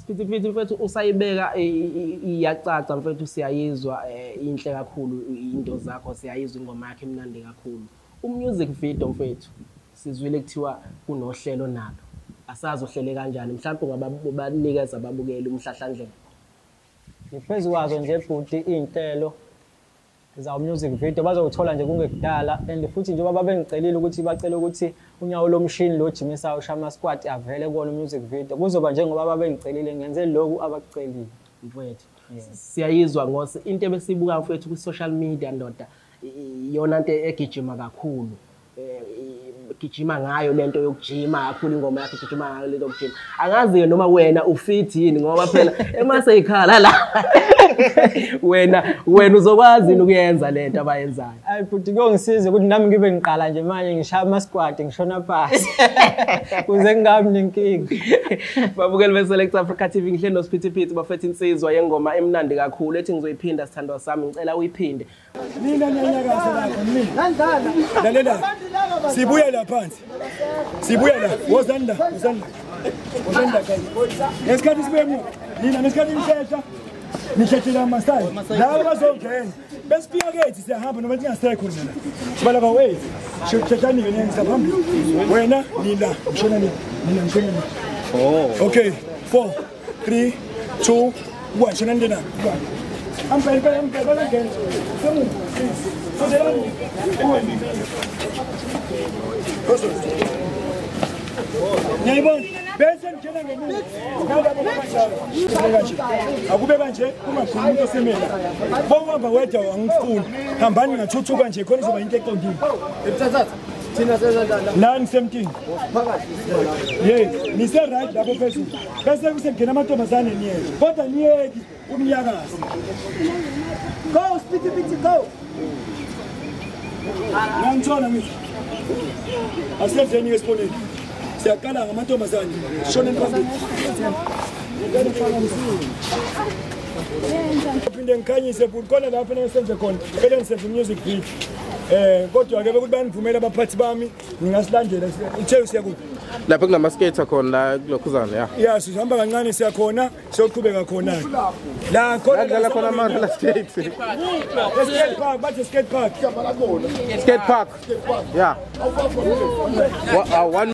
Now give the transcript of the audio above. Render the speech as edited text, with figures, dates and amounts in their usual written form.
Sphithiphithi mfethu usayibeka iyacaca mfethu siyayizwa inhle kakhulu into zakho siyayizwa ingoma yakhe imnandi kakhulu. Umusic video mfethu sizwile kuthiwa kunohlelo nalo. Asazi uhlele kanjani mhlawumbe ngabanikeza ababukeli umhlahlandlela. Ngiphezukazo nje futhi inhlelo za music video bazothola nje kungekudala and futhi njengoba babengicelile ukuthi bacela ukuthi unyawo lomshini lo Jimisa uShama Squad avele kuona music video kuzoba njengoba babengicelile ngenze lokhu abakucelile mfethu. Siyayizwa ngose into ebesibuka mfethu ku social media ndoda iyona into egijima kakhulu. Gijima ngayo lento yokujima kakhulu ingoma yakhe gijima ngayo lento yokujima. Angazi noma wena ufit yini ngoba phela emase ikhala la. wena uzokwazi ukuyenza lento abayenzayo. Hayi futhi kuyongisiza ukuthi nami ngibe ngiqala nje manje ngishaya ama squad ngishona phansi. Kuze ngingabi nenkinga. Babukeli be Select Africa TV ngihle no Sphithiphithi bafethe insizwa yengoma emnandi kakhulu ethi ngizoyiphinda sithandwa sami ngicela uyiphinde. Mina nyanyakazi lapha mina. Lalela. Sibuya la phansi. Sibuya la. Wozanda. Ngesikhathi sibemu. Nina ngesikhathi nishesha. Nisheshela amasai. La bazongena. Besifika kethi siyahamba noma singasekho mina. Sibala ba way. Shethani ngene ngisaphambili. Wena nina ngishona nina ngishona. Oh. Okay. 4 3 2 1 shona ndena. I'm going again. Neighbor, Benson kena ngeni. Akube kanje kungakhuluma into semela. Bonke wedwa angifuni. Hambani ngathuthuka nje khona izoba into eqondile. Ebuthathatha. Thina sezandla. Nani semthini. Phakathi. Yes, nise right lapho phezulu. Bese kusengena amantombazane niyeke. Kodwa niyeki umnyakazi. Go Sphithiphithi go. Ngangithola mina. Asenzeni ngesibonelo. Siyaqala ngamantombazane. Shona phambili. Phinde ngikhanyise futhi khona lapho nesenze khona. Bele ngisenze music video. Kodwa ke bekuthi banivumela abaphathi bami ngingasilandela ithe siyakuphi lapha kunama skater khona la kulokhuzana ya. Yeah sihamba kancane siyakhona siyoqhubeka khona la khona la khona manje la skate. Skate park bathi skate park. Skate park. Yeah.